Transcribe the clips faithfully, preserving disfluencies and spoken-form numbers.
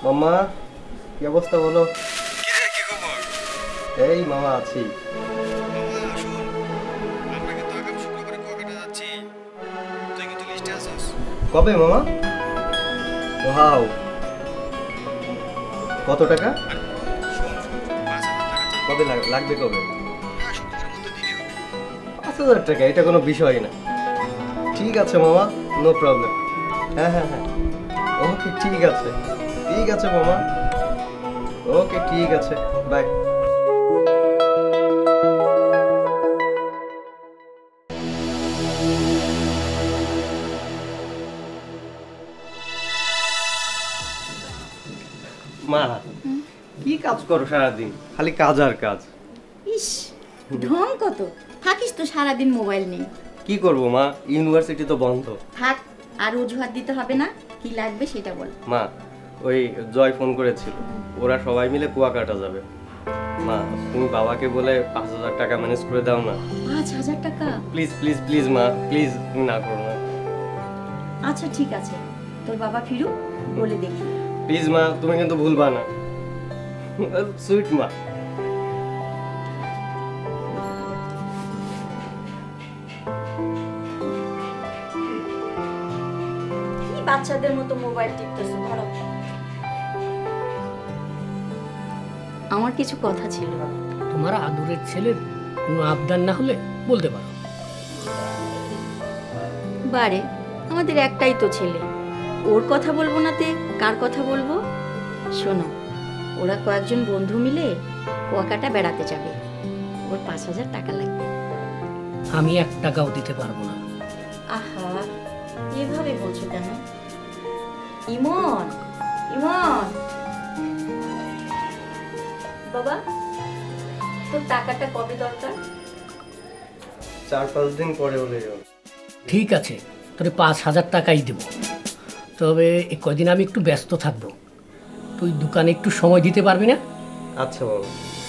মামা কি অবস্থা বলো? এই মামা আছি। কবে মামা? ওয়াও, কত টাকা? কবে লাগবে? কবে? পাঁচ হাজার টাকা, এটা কোনো বিষয় না। ঠিক আছে মামা, নো প্রবলেম। হ্যাঁ হ্যাঁ হ্যাঁ, ওকে ঠিক আছে, ঠিক আছে মামা, ওকে ঠিক আছে, বাই। মা, কি কাজ করো সারাদিন? খালি কাজ আর কাজ। ইস, ঢং কত! থাকিস তো সারাদিন মোবাইল নেই। কি করবো মা, ইউনিভার্সিটি তো বন্ধ। থাক, আর অজুহাত দিতে হবে না। কি লাগবে সেটা বল। মা, ওই জয় ফোন করেছিল, ওরা সবাই মিলে কুয়াকাটা যাবে। মা, তুমি বাবাকে বলে পাঁচ হাজার টাকা ম্যানেজ করে দাও না। পাঁচ হাজার টাকা? প্লিজ প্লিজ প্লিজ মা, প্লিজ, তুমি না করো না। আচ্ছা ঠিক আছে, তোর বাবা ফিরুক, বলে দেখি। প্লিজ মা, তুমি কিন্তু ভুলবা না। সুইট মা। কি বাচ্চাদের মতো মোবাইল টিপতেছো? ধরো। আমার কিছু কথা ছিল। তোমার আদরের ছেলের কোনো আবদার না হলে বলতে পারো। বারে, আমাদের একটাই তো ছেলে, ওর কথা বলবো না তে কার কথা বলবো? শোনো, ওরা কয়েকজন বন্ধু মিলে কুয়াকাটা বেড়াতে যাবে, ওর পাঁচ হাজার টাকা লাগবে। আমি এক টাকাও দিতে পারবো না। আহা, এভাবে বলছো কেন? ইমন, ইমন বাবা, তোর টাকাটা কবে দরকার? চার পাঁচ দিন পরে হলে। ঠিক আছে, তোরে পাঁচ হাজার টাকাই দেব, তবে এই কদিন আমি একটু ব্যস্ত থাকবো। তুই দোকানে একটু সময় দিতে পারবি না? আচ্ছা বাবা।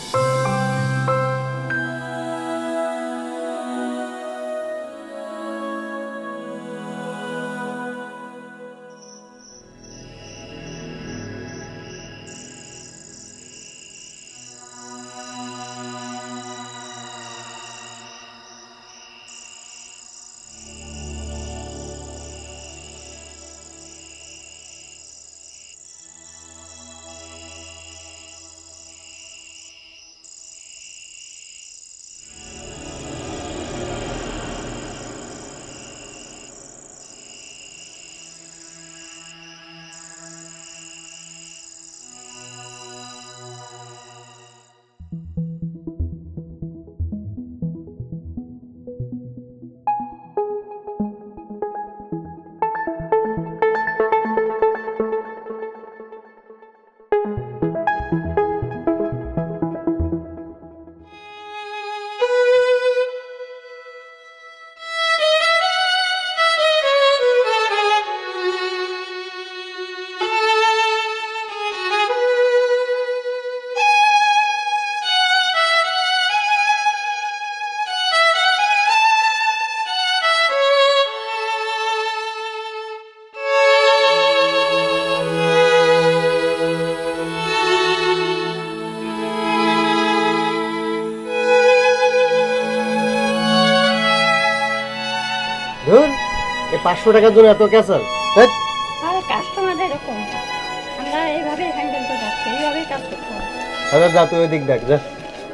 পাঁচশো টাকার জন্য এত ক্যাসাল? আরে কাস্টমারদের এরকম, আমরা এইভাবেই হ্যান্ডেল করে যাচ্ছি, এইভাবেই কাজ করতে হবে। আচ্ছা যা, তুই ওই দিক দেখ যা।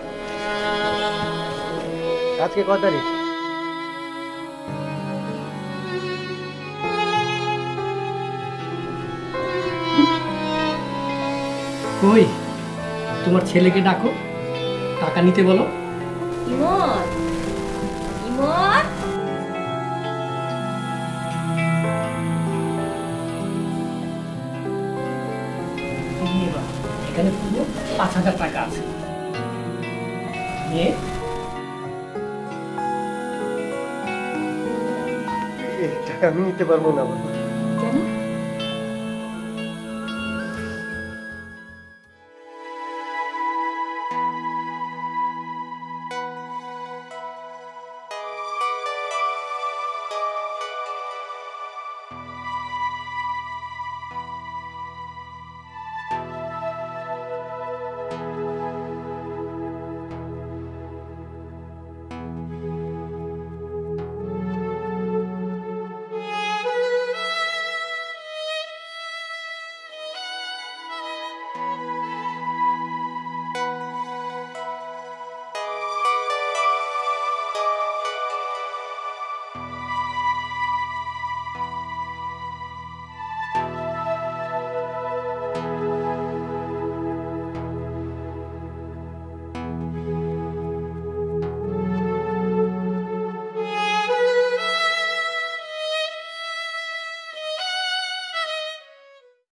আজকে কত তারিখ? কই তোমার ছেলেকে ডাকো, টাকা নিতে বলো। ইমন, ইমন, এখানে পুরো পাঁচ হাজার টাকা আছে। টাকা আমি নিতে পারবো না।